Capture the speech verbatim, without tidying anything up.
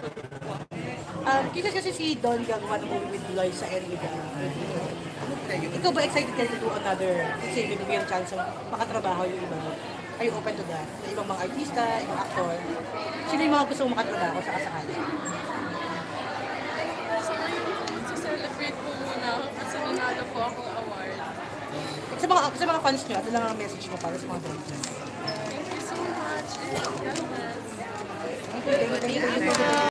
Um, kasi kasi si Don gagawa ng movie with Lloyd sa Enriga. Ikaw ba excited ka to do another, kasi may bigyan chance ng makatrabaho yung iba? Are you open to that? Yung ibang mga artista, ibang actor? Sino yung mga gusto mong makatrabaho sa kasakali? Celebrate po muna ako kasi nanalo po akong award. Sa mga, sa mga fans nyo, ano lang ang message mo para sa mga fans? Thank you so much. God bless. Thank you, thank you, thank you.